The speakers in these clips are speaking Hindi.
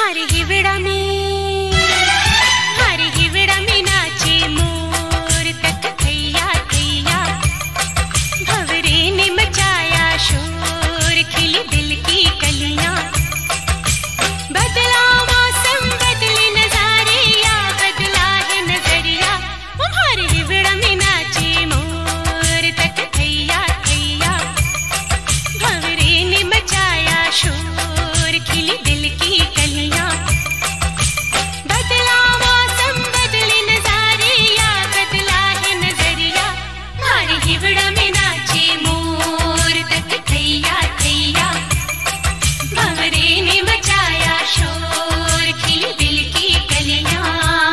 हमारे हिवड़ा में नाचे मोर तक थैया थैया। भंवरे ने मचाया शोर, खिली दिल की कलियां। बदला मौसम बदले नजारे, या बदला है नजरिया। हमारे हिवड़ा में नाचे मोर तक थैया थैया। भंवरे ने मचाया शोर, खिली दिल की कलियां। बदला मौसम बदले नजारे, या बदला है नजरिया। हमारे हिवड़ा में नाचे मोर तक थैया थैया। भंवरे ने मचाया शोर, खिली दिल की कलियां।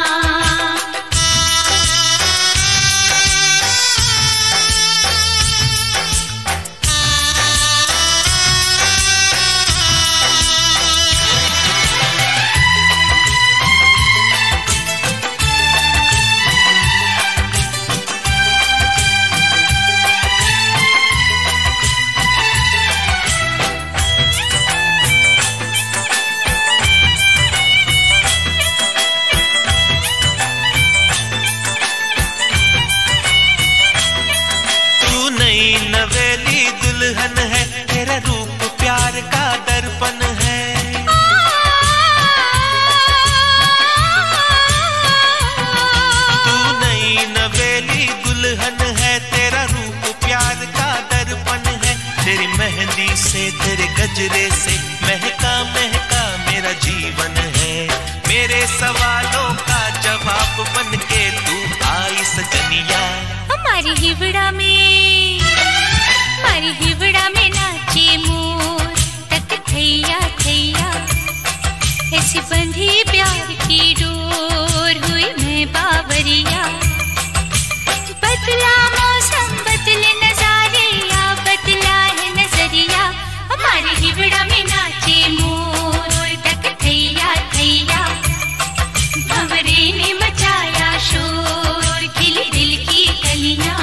नवेली दुल्हन है, तेरा रूप प्यार का दर्पण है। तू नई नवेली दुल्हन है, तेरा रूप प्यार का दर्पण है। तेरी मेहंदी से तेरे गजरे से महका महका मेरा जीवन है। मेरे सवालों का जवाब बन के तू आई सजनिया। हमारी हिवड़ा में नाचे मोर तक थैया थैया। ऐसी बंधी प्यार की डोर, हुई मैं बावरिया। बदला मौसम बदले नजारे, या बदला है नजरिया। हमारी हिवड़ा में नाचे मोर तक थैया थैया। भंवरे ने मचाया शोर, खिली दिल की कलियां।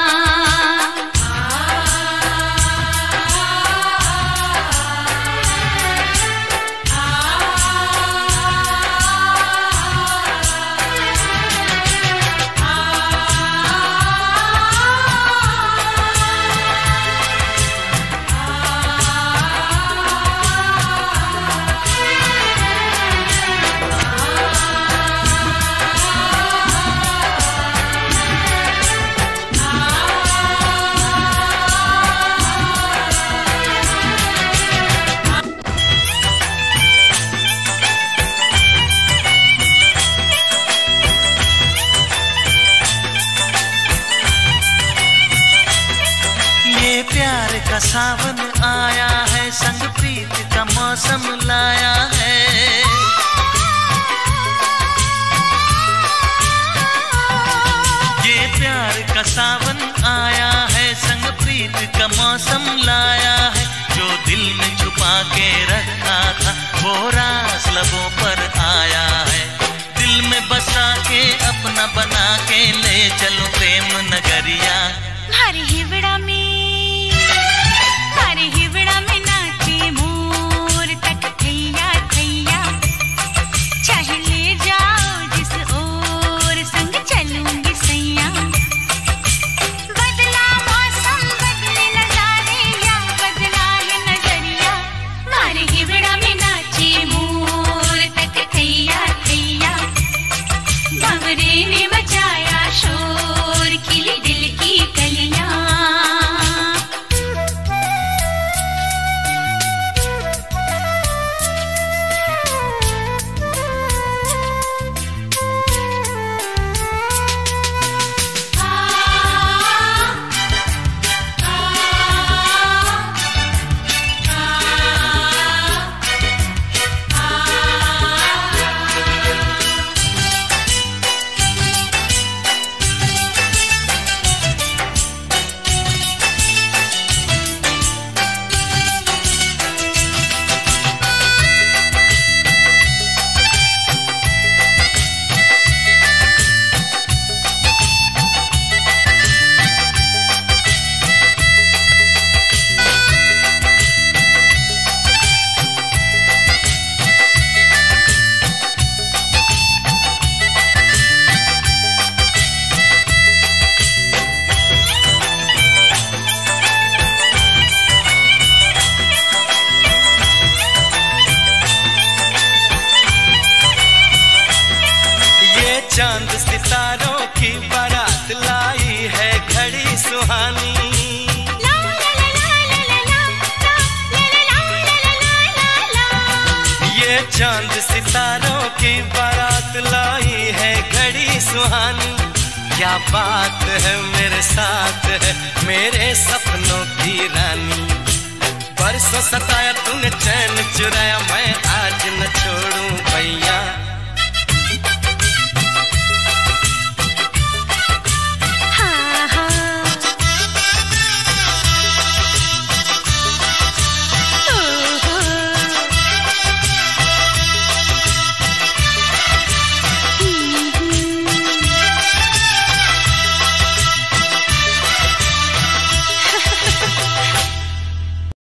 प्यार का सावन आया है, संग प्रीत का मौसम लाया है। ये प्यार का सावन आया है, संग प्रीत का मौसम लाया है। जो दिल में छुपा के रखा था, वो राज लबों पर आया है। दिल में बसा के अपना बना के ले चलो प्रेम नगरिया। हमारे हिवड़ा में नाचे मोर तक थैया थैया। चाहे ले जाओ जिस ओर, संग चलूंगी सैया। बदला मौसम बदले नजारे, या बदला है नजरिया। हमारे हिवड़ा में नाचे मोर तक थैया थैया। भंवरे ने मचाया शोर, खिली दिल की कलियां। की बारात लाई है घड़ी सुहानी। ये चांद सितारों की बारात लाई है घड़ी सुहानी। क्या बात है मेरे साथ है मेरे सपनों की रानी। बरसों सताया तूने चैन चुराया मैं आज न छोड़